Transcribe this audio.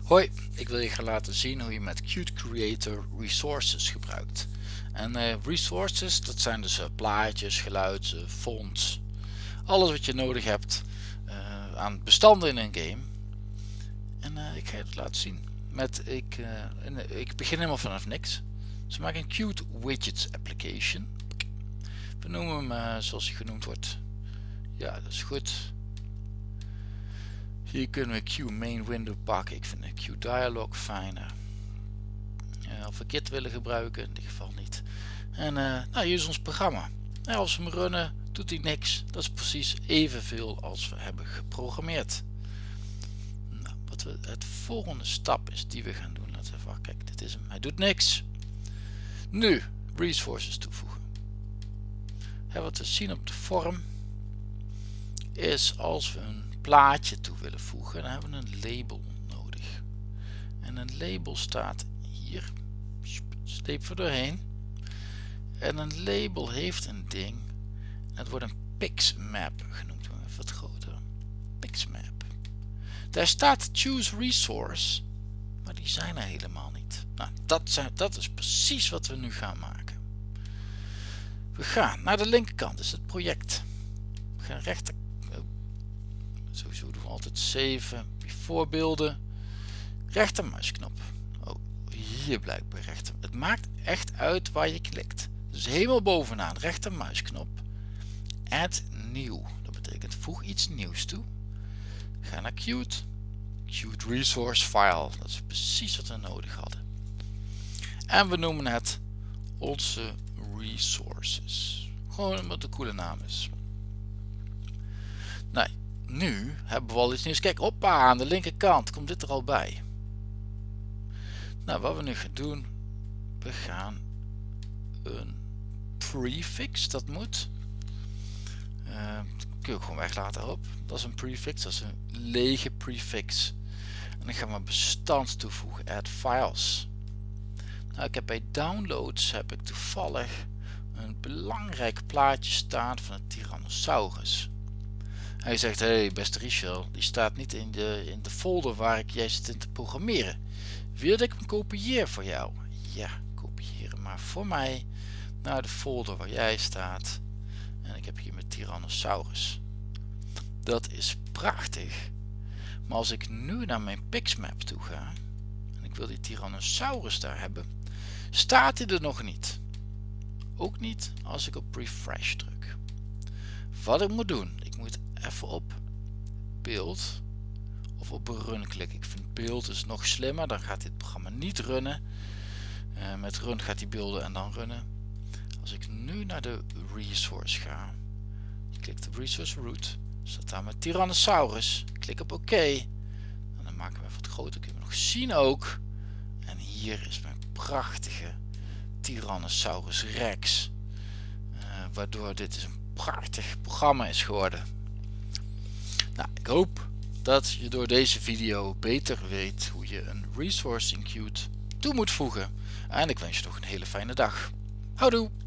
Hoi, ik wil je gaan laten zien hoe je met Qt Creator resources gebruikt. En resources, dat zijn dus plaatjes, geluid, fonts, alles wat je nodig hebt aan bestanden in een game. En ik ga je het laten zien. Ik begin helemaal vanaf niks. Dus we maken een Qt Widgets application. We noemen hem zoals hij genoemd wordt. Ja, dat is goed. Hier kunnen we Q main window pakken. Ik vind de Q dialog fijner. Of we Git willen gebruiken, in dit geval niet. En nou, hier is ons programma. Nou, als we hem runnen, doet hij niks. Dat is precies evenveel als we hebben geprogrammeerd. Nou, het volgende stap is die we gaan doen. Laten we even wachten. Kijk, dit is hem. Hij doet niks. Nu, resources toevoegen. Wat we zien op de vorm is als we een plaatje toe willen voegen, dan hebben we een label nodig. En een label staat hier. Sleep er doorheen. En een label heeft een ding. Het wordt een pixmap genoemd. Even wat groter. Pixmap. Daar staat choose resource. Maar die zijn er helemaal niet. Nou, dat is precies wat we nu gaan maken. We gaan naar de linkerkant. Dat is het project. We gaan rechter. Sowieso doen we altijd save. Voorbeelden. Rechtermuisknop. Oh, hier blijkbaar rechter. Het maakt echt uit waar je klikt. Dus helemaal bovenaan rechtermuisknop. Add new. Dat betekent voeg iets nieuws toe. Ga naar Qt. Qt resource file. Dat is precies wat we nodig hadden. En we noemen het onze resources. Gewoon omdat het een coole naam is. Nee, nu hebben we al iets nieuws. Kijk, hoppa, aan de linkerkant komt dit er al bij. Nou, wat we nu gaan doen, we gaan een prefix, dat moet. Dat kun je ook gewoon weglaten op. Dat is een prefix, dat is een lege prefix. En dan gaan we bestand toevoegen, add files. Nou, ik heb bij downloads toevallig een belangrijk plaatje staan van een Tyrannosaurus. Hij zegt, hey beste Richel, die staat niet in de folder waar ik jij zit in te programmeren. Wil dat ik hem kopieer voor jou? Ja, kopiëren maar voor mij naar de folder waar jij staat. En ik heb hier mijn Tyrannosaurus. Dat is prachtig. Maar als ik nu naar mijn pixmap toe ga en ik wil die Tyrannosaurus daar hebben, staat hij er nog niet. Ook niet als ik op refresh druk. Wat ik moet doen, ik moet even op beeld of op run klikken. Ik vind beeld is nog slimmer, dan gaat dit programma niet runnen. Met run gaat hij beelden en dan runnen. Als ik nu naar de resource ga, ik klik de resource root, staat daar met Tyrannosaurus, klik op oké. En dan maken we even wat groter, kunnen we nog zien ook. En hier is mijn prachtige Tyrannosaurus Rex. Waardoor dit een prachtig programma is geworden. Nou, ik hoop dat je door deze video beter weet hoe je een resource in Qt toe moet voegen. En ik wens je nog een hele fijne dag. Houdoe!